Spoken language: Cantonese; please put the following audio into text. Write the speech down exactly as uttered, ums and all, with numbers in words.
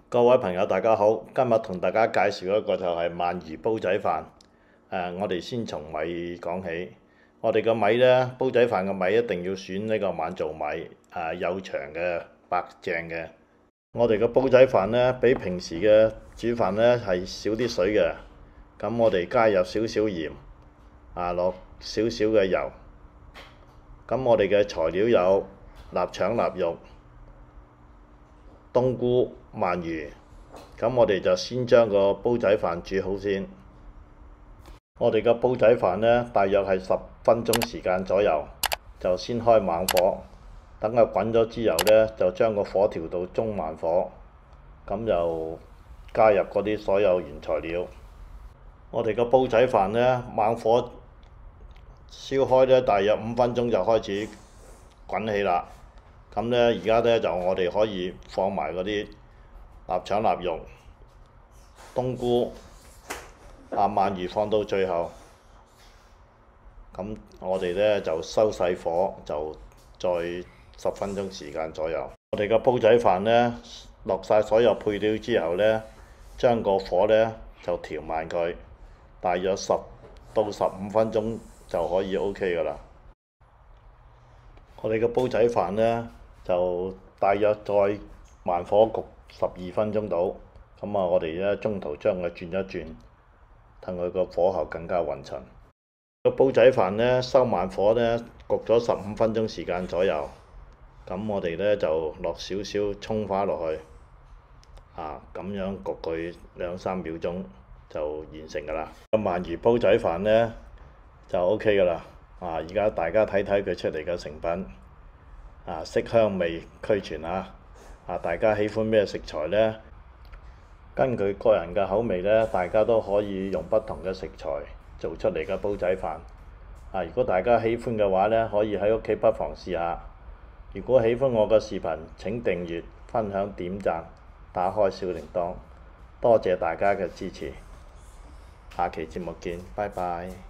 各位朋友，大家好！今日同大家介紹一個就係鰻魚煲仔飯。誒、呃，我哋先從米講起。我哋個米呢，煲仔飯嘅米一定要選呢個滿造米，誒、呃、幼長嘅、白淨嘅。我哋個煲仔飯呢，比平時嘅煮飯呢係少啲水嘅。咁我哋加入少少鹽，啊落少少嘅油。咁我哋嘅材料有臘腸、臘肉、冬菇、鰻魚。咁我哋就先將個煲仔飯煮好先。我哋個煲仔飯呢，大約係十分鐘時間左右，就先開猛火，等佢滾咗之後呢，就將個火調到中慢火，咁就加入嗰啲所有原材料。我哋個煲仔飯呢，猛火燒開呢，大約五分鐘就開始滾起啦。咁呢，而家呢，就我哋可以放埋嗰啲臘腸、臘肉、冬菇、啊鰻魚放到最後。咁我哋呢，就收細火，就再十分鐘時間左右。我哋個煲仔飯呢，落晒所有配料之後呢，將個火呢就調慢佢，大約十到十五分鐘就可以 O K 㗎啦。我哋個煲仔飯呢，就大約再慢火焗十二分鐘到。咁啊，我哋呢中途將佢轉一轉，等佢個火候更加勻稱。個煲仔飯呢，收慢火呢，焗咗十五分鐘時間左右。咁我哋呢就落少少蔥花落去，啊咁樣焗佢兩三秒鐘就完成㗎啦。個鰻魚煲仔飯呢，就 O K 㗎啦。啊，而家大家睇睇佢出嚟嘅成品，啊色香味俱全啊！啊大家喜歡咩食材呢？根據個人嘅口味呢，大家都可以用不同嘅食材做出嚟嘅煲仔飯。啊，如果大家喜歡嘅話呢，可以喺屋企不妨試下。如果喜歡我嘅視頻，請訂閱、分享、點讚、打開小鈴鐺，多謝大家嘅支持。下期節目見，拜拜。